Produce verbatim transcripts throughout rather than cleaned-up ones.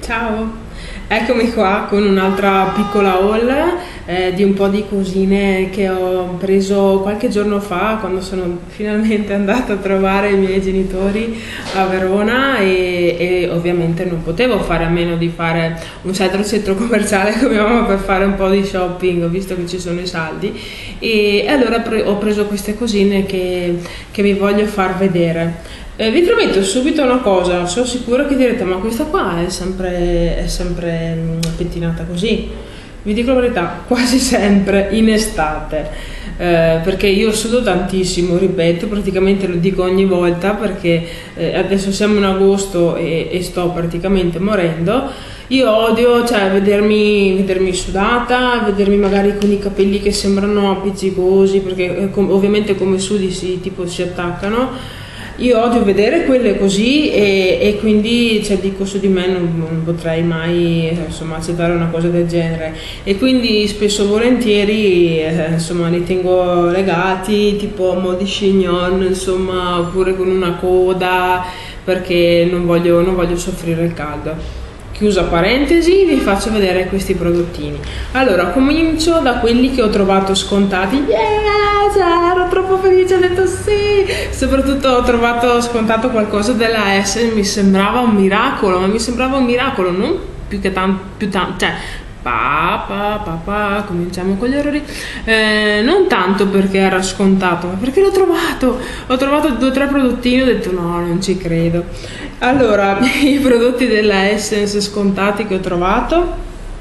Ciao! Eccomi qua con un'altra piccola haul eh, di un po' di cosine che ho preso qualche giorno fa quando sono finalmente andata a trovare i miei genitori a Verona e, e ovviamente non potevo fare a meno di fare un centro centro commerciale come mamma per fare un po' di shopping, visto che ci sono i saldi e, e allora pre- ho preso queste cosine che, che vi voglio far vedere. Eh, vi prometto subito una cosa, sono sicura che direte ma questa qua è sempre, è sempre mh, pettinata così. Vi dico la verità, quasi sempre in estate, eh, perché io sudo tantissimo, ripeto, praticamente lo dico ogni volta perché eh, adesso siamo in agosto e, e sto praticamente morendo. Io odio, cioè, vedermi, vedermi sudata, vedermi magari con i capelli che sembrano appiccicosi, perché eh, com- ovviamente come sudi si, tipo, si attaccano. Io odio vedere quelle così e, e quindi cioè, dico su di me non, non potrei mai insomma, accettare una cosa del genere e quindi spesso e volentieri eh, insomma, li tengo legati tipo a mo' di chignon, insomma, oppure con una coda perché non voglio, non voglio soffrire il caldo. Chiusa parentesi, vi faccio vedere questi prodottini. Allora, comincio da quelli che ho trovato scontati. Yeah, cioè, ero troppo felice, ho detto sì. Soprattutto ho trovato scontato qualcosa della Essence, mi sembrava un miracolo, ma mi sembrava un miracolo, non più che tanto, più tanto, cioè, pa, pa, pa, pa, cominciamo con gli errori. Eh, non tanto perché era scontato, ma perché l'ho trovato. Ho trovato due o tre prodottini, ho detto no, non ci credo. Allora, i prodotti della Essence scontati che ho trovato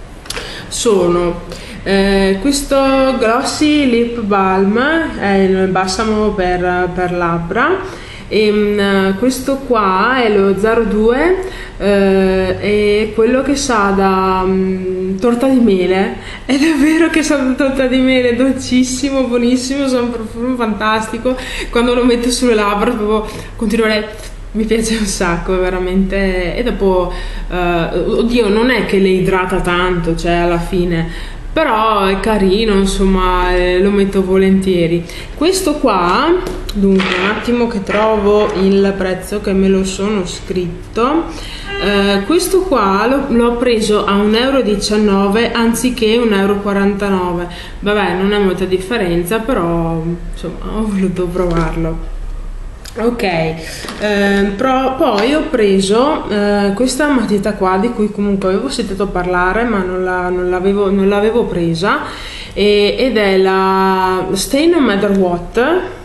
sono eh, questo Glossy Lip Balm, è il balsamo per, per labbra, e um, questo qua è lo zero due, eh, è quello che sa da um, torta di mele, è davvero che sa da torta di mele, dolcissimo, buonissimo, sa un profumo fantastico, quando lo metto sulle labbra proprio continuare. Mi piace un sacco, veramente. E dopo, uh, oddio, non è che le idrata tanto, cioè alla fine, però è carino, insomma, eh, lo metto volentieri. Questo qua, dunque, un attimo che trovo il prezzo che me lo sono scritto. Uh, questo qua l'ho, l'ho preso a un euro e diciannove anziché un euro e quarantanove. Vabbè, non è molta differenza, però insomma ho voluto provarlo. Ok, eh, pro, poi ho preso eh, questa matita qua di cui comunque avevo sentito parlare ma non, la, non, l'avevo, non l'avevo presa e, ed è la Stay No Matter What.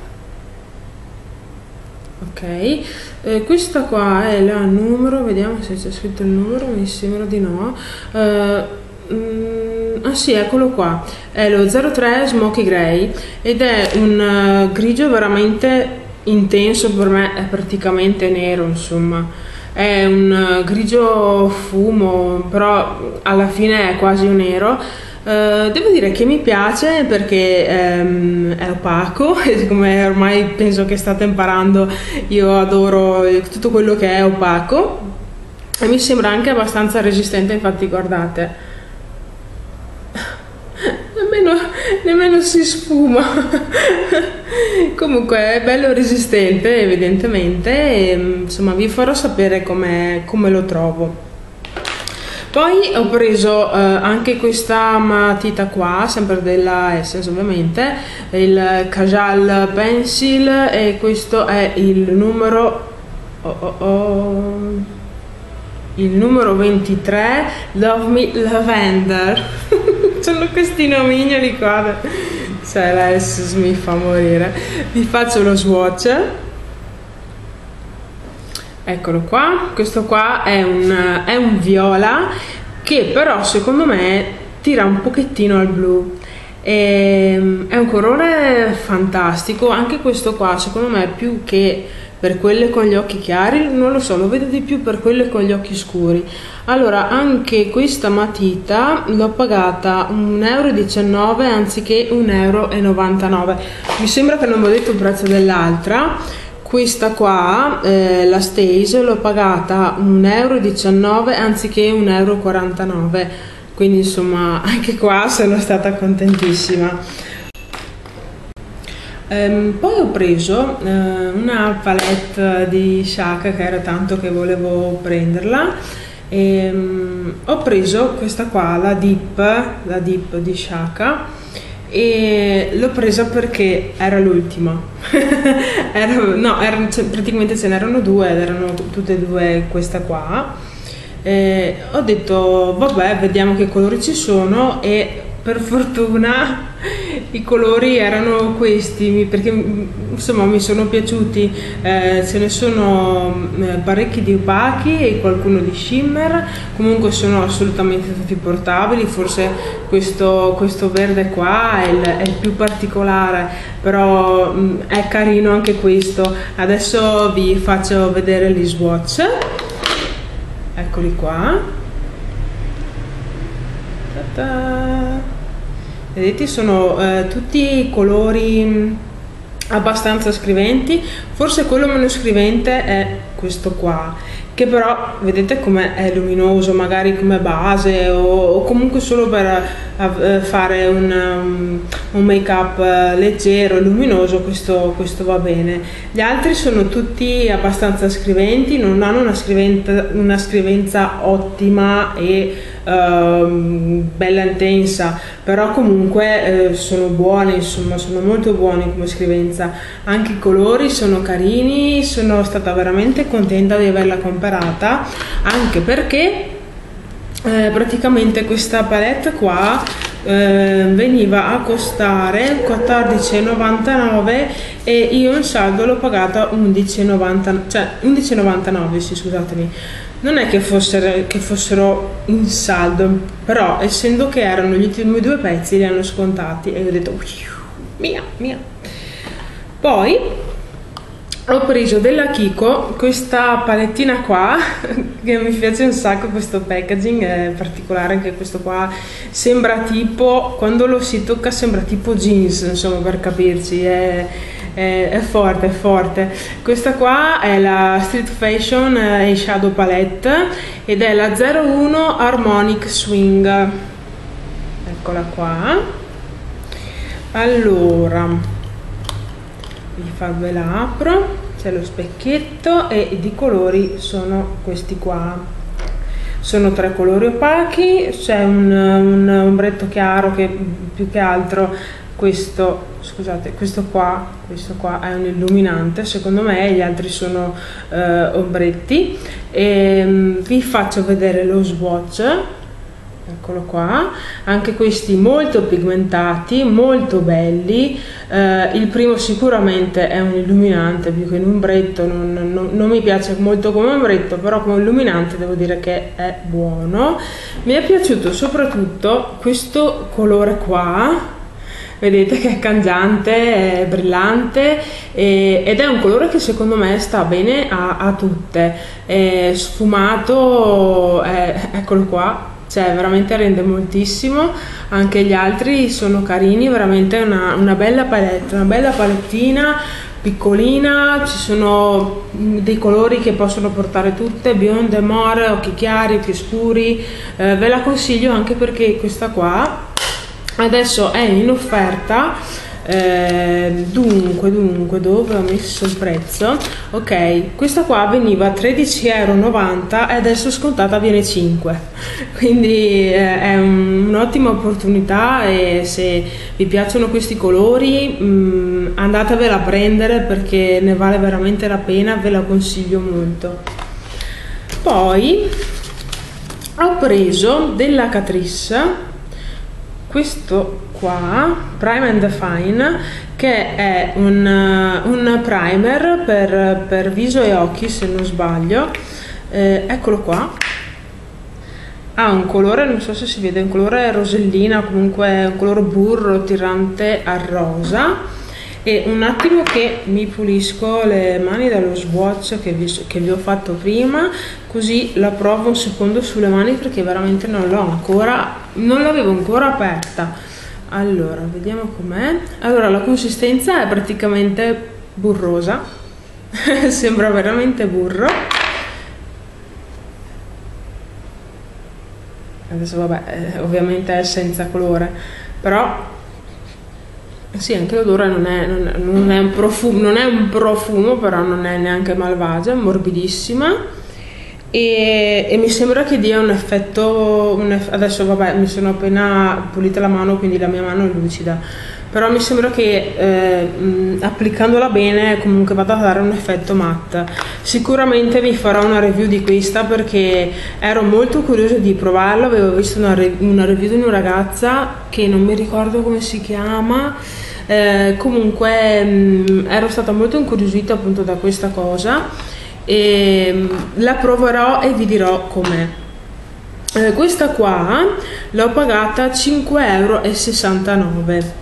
Ok, eh, questa qua è la numero, vediamo se c'è scritto il numero, mi sembra di no. Eh, mm, ah sì, eccolo qua, è lo zero tre Smoky Grey ed è un uh, grigio veramente intenso, per me è praticamente nero, insomma è un grigio fumo, però alla fine è quasi un nero. Uh, devo dire che mi piace perché um, è opaco e come ormai penso che state imparando io adoro tutto quello che è opaco e mi sembra anche abbastanza resistente, infatti guardate nemmeno, nemmeno si sfuma. Comunque è bello resistente evidentemente e insomma vi farò sapere come lo trovo. Poi ho preso eh, anche questa matita qua, sempre della Essence ovviamente, il Kajal Pencil e questo è il numero oh oh oh, il numero ventitré, Love Me Lavender. Sono questi nomignoli qua, cioè la Essence mi fa morire. Vi faccio lo swatch, eccolo qua. Questo qua è un, è un viola che però secondo me tira un pochettino al blu e, è un colore fantastico. Anche questo qua secondo me più che per quelle con gli occhi chiari, non lo so, lo vedo di più per quelle con gli occhi scuri. Allora, anche questa matita l'ho pagata un euro e diciannove anziché un euro e novantanove. Mi sembra che non mi ho detto il prezzo dell'altra. Questa qua, eh, la Stays, l'ho pagata un euro e diciannove anziché un euro e quarantanove. Quindi insomma, anche qua sono stata contentissima. Um, poi ho preso uh, una palette di Shaka che era tanto che volevo prenderla E, um, ho preso questa qua, la Dip, la Dip di Shaka, e l'ho presa perché era l'ultima. era, no, era, praticamente ce n'erano due ed erano tutte e due questa qua. E ho detto vabbè, vediamo che colori ci sono, e per fortuna i colori erano questi, perché insomma mi sono piaciuti. Eh, ce ne sono parecchi di opachi e qualcuno di shimmer, comunque sono assolutamente tutti portabili. Forse questo, questo verde qua è il, è il più particolare, però mh, è carino anche questo. Adesso vi faccio vedere gli swatch, eccoli qua. Ta-ta. Vedete, sono eh, tutti colori abbastanza scriventi. Forse quello meno scrivente è questo qua, che però vedete come è luminoso, magari come base o, o comunque solo per uh, fare un, um, un make up uh, leggero e luminoso. Questo, questo va bene. Gli altri sono tutti abbastanza scriventi, non hanno una scrivenza, una scrivenza ottima e uh, bella intensa, però comunque uh, sono buoni, insomma sono molto buoni come scrivenza. Anche i colori sono carini, sono stata veramente contenta di averla comprata, anche perché eh, praticamente questa palette qua eh, veniva a costare quattordici e novantanove e io in saldo l'ho pagata undici e novantanove, cioè undici e novantanove, sì, scusatemi. Non è che fossero, che fossero in saldo, però essendo che erano gli ultimi due pezzi li hanno scontati e io ho detto mia, mia. Poi ho preso della Kiko questa palettina qua che mi piace un sacco. Questo packaging è particolare, anche questo qua sembra tipo, quando lo si tocca sembra tipo jeans, insomma, per capirci, è, è, è forte, è forte. Questa qua è la Street Fashion Eyeshadow Palette ed è la zero uno Harmonic Swing, eccola qua. Allora vi farvela apro, c'è lo specchietto e i colori sono questi qua. Sono tre colori opachi, c'è un, un ombretto chiaro che più che altro questo, scusate, questo qua, questo qua è un illuminante secondo me, gli altri sono eh, ombretti. E um, vi faccio vedere lo swatch. Eccolo qua, anche questi molto pigmentati, molto belli. Eh, il primo sicuramente è un illuminante più che un ombretto, non, non, non mi piace molto come ombretto, però come illuminante devo dire che è buono. Mi è piaciuto soprattutto questo colore qua, vedete che è cangiante, è brillante e, ed è un colore che secondo me sta bene a, a tutte. È sfumato, è, eccolo qua. Cioè veramente rende moltissimo. Anche gli altri sono carini, veramente una, una bella palette, una bella palettina piccolina. Ci sono dei colori che possono portare tutte, bionde, more, occhi chiari, più scuri. Eh, ve la consiglio anche perché questa qua adesso è in offerta. Eh, dunque dunque dove ho messo il prezzo? Ok, questa qua veniva tredici e novanta euro e adesso scontata viene cinque, quindi eh, è un, un'ottima opportunità, e se vi piacciono questi colori mh, andatevela a prendere perché ne vale veramente la pena, ve la consiglio molto. Poi ho preso della Catrice questo qua, Prime and Define, che è un, un primer per, per viso e occhi se non sbaglio. Eh, eccolo qua, ha un colore, non so se si vede, un colore rosellina, comunque un colore burro tirante al rosa. E un attimo che mi pulisco le mani dallo swatch che vi, che vi ho fatto prima, così la provo un secondo sulle mani perché veramente non l'ho ancora, non l'avevo ancora aperta. Allora vediamo com'è. Allora la consistenza è praticamente burrosa sembra veramente burro. Adesso vabbè, eh, ovviamente è senza colore, però sì, anche l'odore non è, non, è, non, è un profumo, non è un profumo, però non è neanche malvagia, è morbidissima. e, e mi sembra che dia un effetto, un eff- adesso vabbè mi sono appena pulita la mano quindi la mia mano è lucida, però mi sembra che eh, mh, applicandola bene comunque vada a dare un effetto matte. Sicuramente vi farò una review di questa perché ero molto curiosa di provarla, avevo visto una, re- una review di una ragazza che non mi ricordo come si chiama, eh, comunque mh, ero stata molto incuriosita appunto da questa cosa e mh, la proverò e vi dirò com'è. Eh, questa qua l'ho pagata cinque e sessantanove euro.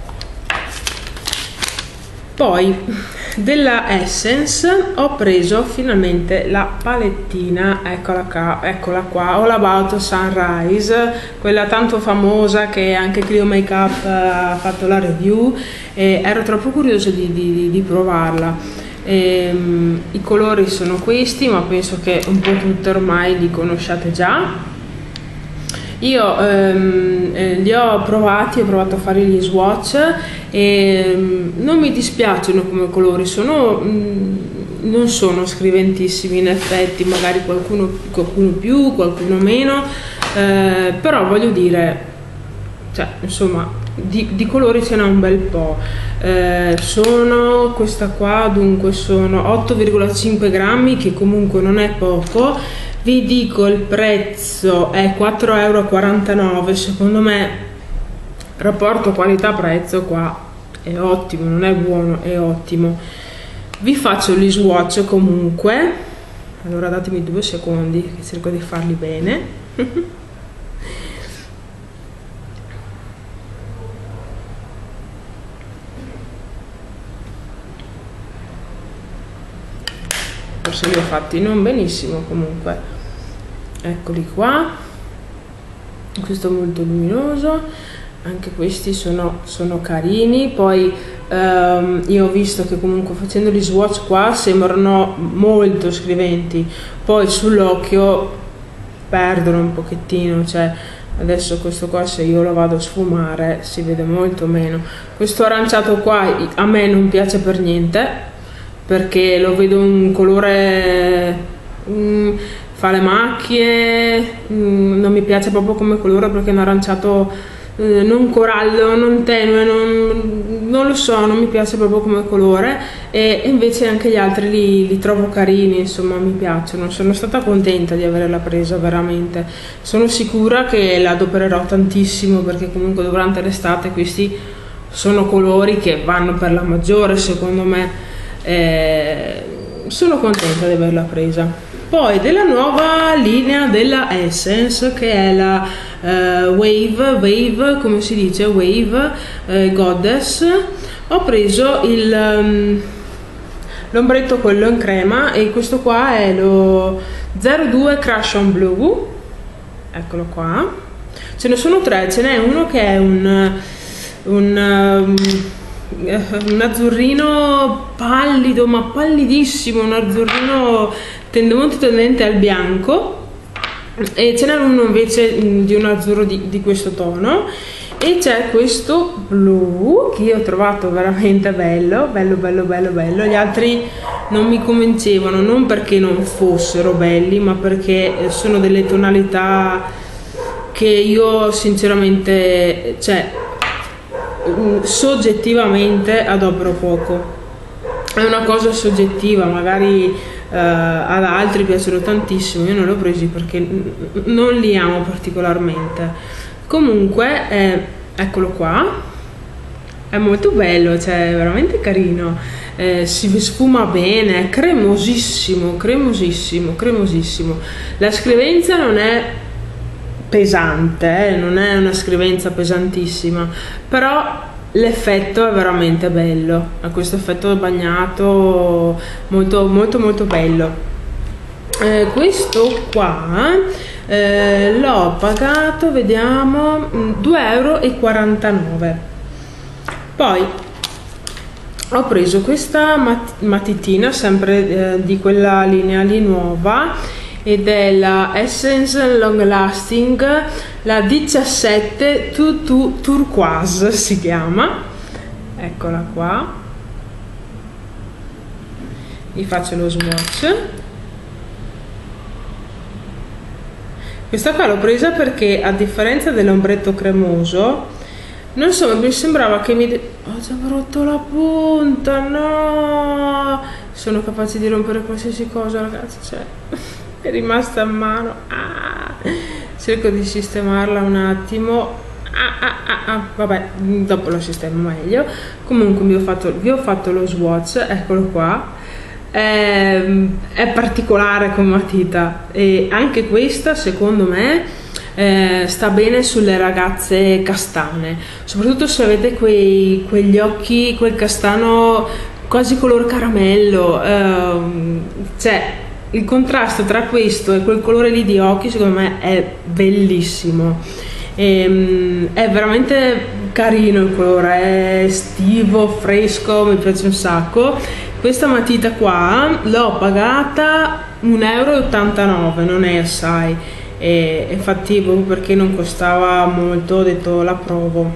Poi della Essence ho preso finalmente la palettina, eccola qua, eccola qua, All About Sunrise, quella tanto famosa che anche Clio Makeup ha fatto la review e ero troppo curiosa di, di, di provarla. E, um, i colori sono questi, ma penso che un po' tutte ormai li conosciate già. Io ehm, eh, li ho provati, ho provato a fare gli swatch e um, non mi dispiacciono come colori, sono, um, non sono scriventissimi in effetti, magari qualcuno, qualcuno più, qualcuno meno, eh, però voglio dire, cioè, insomma, di, di colori ce n'è un bel po'. Eh, sono, questa qua dunque sono otto virgola cinque grammi, che comunque non è poco. Vi dico il prezzo è quattro e quarantanove euro, secondo me rapporto qualità prezzo qua è ottimo, non è buono, è ottimo. Vi faccio gli swatch comunque, allora datemi due secondi che cerco di farli bene. Forse li ho fatti non benissimo, comunque eccoli qua, questo è molto luminoso, anche questi sono, sono carini. Poi ehm, io ho visto che comunque facendo gli swatch qua sembrano molto scriventi, poi sull'occhio perdono un pochettino, cioè adesso questo qua se io lo vado a sfumare si vede molto meno. Questo aranciato qua a me non piace per niente perché lo vedo un colore, mm, fa le macchie, mm, non mi piace proprio come colore perché è un aranciato eh, non corallo, non tenue, non, non lo so, non mi piace proprio come colore e invece anche gli altri li, li trovo carini, insomma mi piacciono. Sono stata contenta di averla presa veramente, sono sicura che la adopererò tantissimo perché comunque durante l'estate questi sono colori che vanno per la maggiore secondo me. Eh, sono contenta di averla presa. Poi della nuova linea della Essence che è la eh, Wave, Wave come si dice, Wave eh, Goddess, ho preso il um, l'ombretto quello in crema e questo qua è lo zero due Crush on Blue, eccolo qua. Ce ne sono tre, ce n'è uno che è un, un um, un azzurrino pallido, ma pallidissimo, un azzurrino tende molto tendente al bianco, e ce n'è uno invece di un azzurro di, di questo tono, e c'è questo blu che io ho trovato veramente bello, bello bello bello bello. Gli altri non mi convincevano, non perché non fossero belli, ma perché sono delle tonalità che io sinceramente, cioè soggettivamente adopero poco. È una cosa soggettiva, magari eh, ad altri piacciono tantissimo, io non li ho presi perché non li amo particolarmente. Comunque eh, eccolo qua, è molto bello, cioè è veramente carino, eh, si sfuma bene, è cremosissimo, cremosissimo, cremosissimo. La scrivenza non è pesante, eh? Non è una scrivenza pesantissima, però l'effetto è veramente bello, ha questo effetto bagnato molto molto molto bello. Eh, questo qua eh, l'ho pagato, vediamo, due e quarantanove euro. Poi ho preso questa mat matitina sempre eh, di quella linea lì nuova, ed è la Essence Long Lasting, la diciassette Tutu Turquoise si chiama, eccola qua. Vi faccio lo swatch. Questa qua l'ho presa perché, a differenza dell'ombretto cremoso, non so, mi sembrava che mi... ho già rotto la punta, no! Sono capace di rompere qualsiasi cosa, ragazzi, cioè, è rimasta a mano. Ah! Cerco di sistemarla un attimo. Ah, ah, ah, ah. Vabbè, dopo lo sistemo meglio. Comunque vi ho fatto, vi ho fatto lo swatch, eccolo qua. È, è particolare come matita, e anche questa secondo me eh, sta bene sulle ragazze castane, soprattutto se avete quei, quegli occhi, quel castano quasi color caramello, eh, cioè il contrasto tra questo e quel colore lì di occhi secondo me è bellissimo. E, è veramente carino il colore, è estivo, fresco, mi piace un sacco. Questa matita qua l'ho pagata un euro e ottantanove, non è assai, e infatti perché non costava molto ho detto la provo.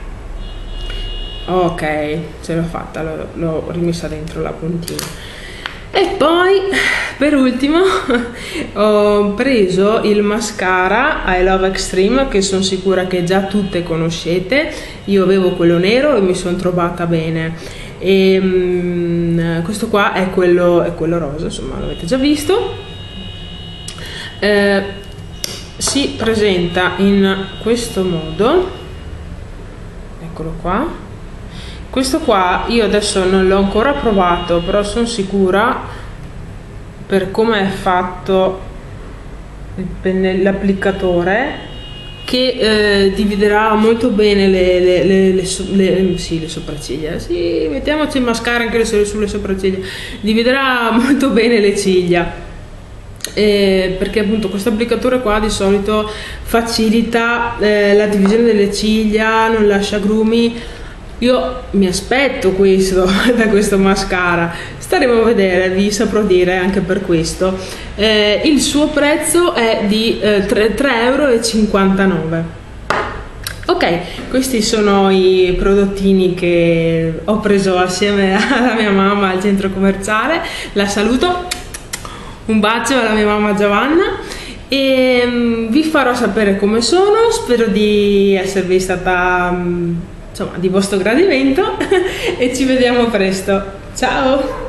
Ok, ce l'ho fatta, l'ho rimessa dentro la puntina. E poi per ultimo ho preso il mascara I Love Extreme, che sono sicura che già tutte conoscete. Io avevo quello nero e mi sono trovata bene, e um, questo qua è quello, è quello rosa, insomma l'avete già visto. Eh, si presenta in questo modo, eccolo qua. Questo qua io adesso non l'ho ancora provato, però sono sicura, per come è fatto l'applicatore, che eh, dividerà molto bene le, le, le, le, le, sì, le sopracciglia. Sì, mettiamoci il mascara anche sulle sopracciglia, dividerà molto bene le ciglia. Eh, perché appunto questo applicatore qua di solito facilita eh, la divisione delle ciglia, non lascia grumi. Io mi aspetto questo da questo mascara, staremo a vedere, vi saprò dire anche per questo. Eh, il suo prezzo è di eh, tre euro e cinquantanove. Ok, questi sono i prodottini che ho preso assieme alla mia mamma al centro commerciale. La saluto, un bacio alla mia mamma Giovanna, e um, vi farò sapere come sono. Spero di esservi stata um, insomma di vostro gradimento e ci vediamo presto. Ciao!